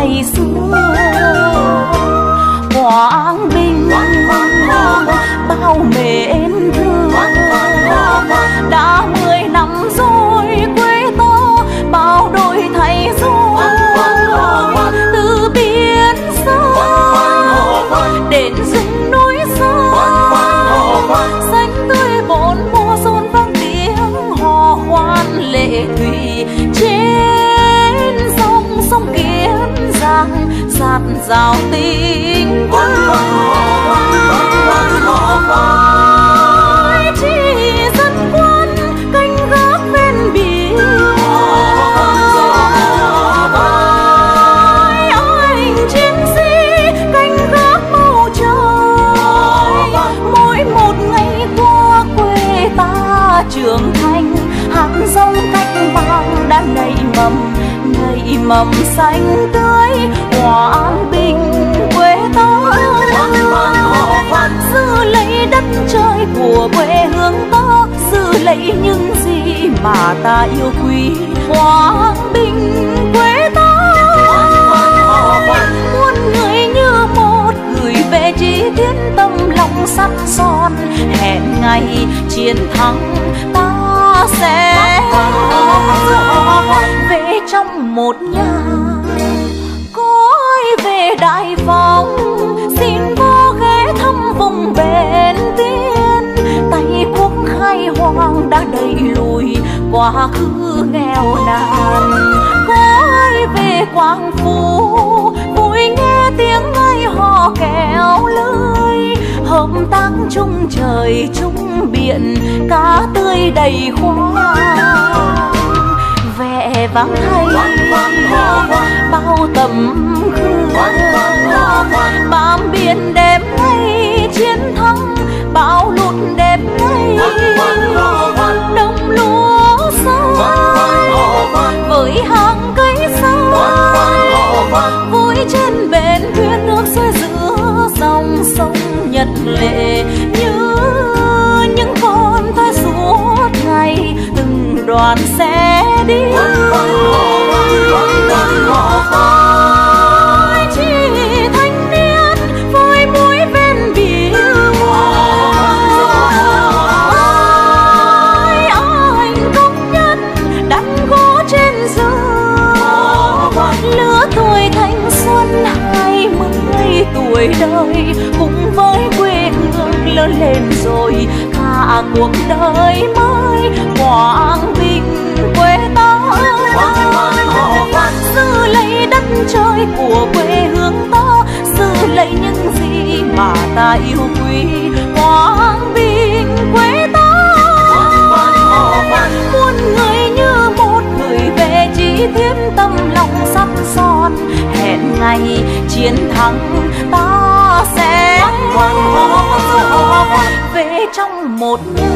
ngày xưa. Quảng Bình bao mến thương, đã 10 năm rồi quê ta bao đổi thay rua. Từ biển xa đến rừng núi xa, xanh tươi bốn mùa rộn vang tiếng hò khoan lệ thủy. Trên sông sông Kiến Giang dạt dào tình vương. Chỉ dân quân canh gác ven biển, anh chiến sĩ canh gác bầu trời. Mỗi một ngày qua quê ta trưởng thành, hạt giống cách mạng đã nảy mầm xanh tươi. Quảng Bình quê ta giữ lấy đất trời của quê hương ta, giữ lấy những gì mà ta yêu quý. Quảng Bình quê ta muôn người như một gửi về chí thiên tâm lòng sắt son. Hẹn ngày chiến thắng ta sẽ về trong một nhà. Cõi về Đại Phong xin vô ghé thăm vùng bền tiên. Tay quốc khai hoang đã đẩy lùi quá khứ nghèo nàn. Cõi về Quảng Phú vui nghe tiếng ai hò kéo lưới. Hợp tác chung trời chung biển, cá tươi đầy khoang. Vẻ vang thay bao tấm gương, bám biển đẹp ngày chiến thắng, bão lụt đẹp ngày đồng lúa xanh với hàng cây xanh. Vui trên bến thuyền nước xuôi giữa dòng sông Nhật Lệ, như những con thoi suốt ngày từng đoàn xe đi. Chỉ thanh niên phơi muối ven biển, anh công nhân đánh gỗ trên giường. Lứa tuổi thanh xuân 20 tuổi đời, cùng với quê hương lớn lên rồi cả cuộc đời mới. Quảng Bình quê ta giữ lấy đất trời của quê hương ta, giữ lấy những gì mà ta yêu quý. Quảng Bình quê ta muôn người như một gửi về chí thiên tâm lòng sắt son. Hẹn ngày chiến thắng ta sẽ về trong một nhà.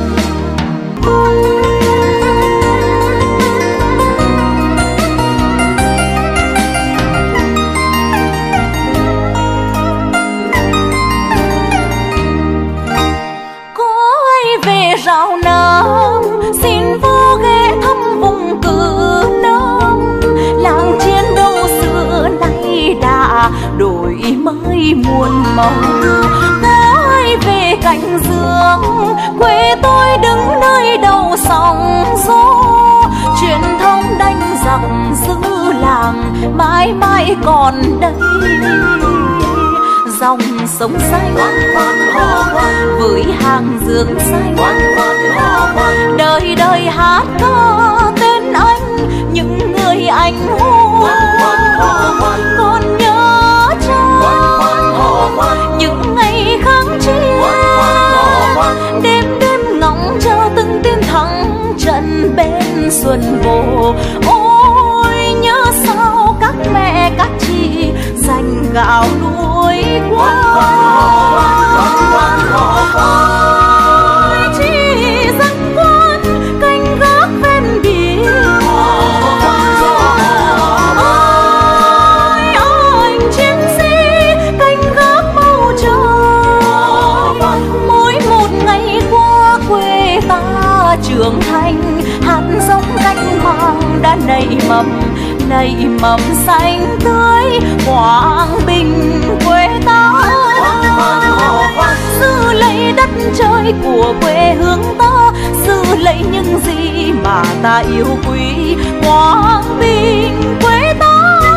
Rào Nam xin vô ghé thăm vùng Cử Nông. Làng chiến đấu xưa nay đã đổi mới muôn màu. Gói về Cảnh Dương quê tôi đứng nơi đầu sóng gió. Truyền thống đánh giặc giữ làng mãi mãi còn đây. Dòng sông xanh với hàng dương xanh, đời đời hát ca tên anh, những người anh hùng. Còn nhớ chăng những ngày kháng chiến, đêm đêm ngóng chờ từng tiếng thắng trận bên Xuân Bồ. Ôi nhớ sao các mẹ các chị dành gạo nuôi quân. Chỉ dân quân canh gác ven biển, anh chiến sĩ canh gác bầu trời. Mỗi một ngày qua quê ta trưởng thành, hạt giống cách mạng đã nảy mầm nảy mầm xanh tươi Quảng Bình quê ta. Giữ lấy đất trời của quê hương ta, giữ lấy những gì mà ta yêu quý. Quảng Bình quê ta,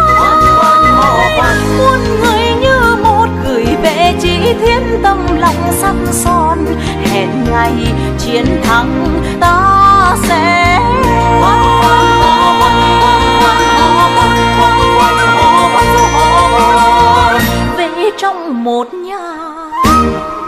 muôn người như một gửi về chỉ thiên tâm lòng sắt son. Hẹn ngày chiến thắng ta sẽ về trong một nhà.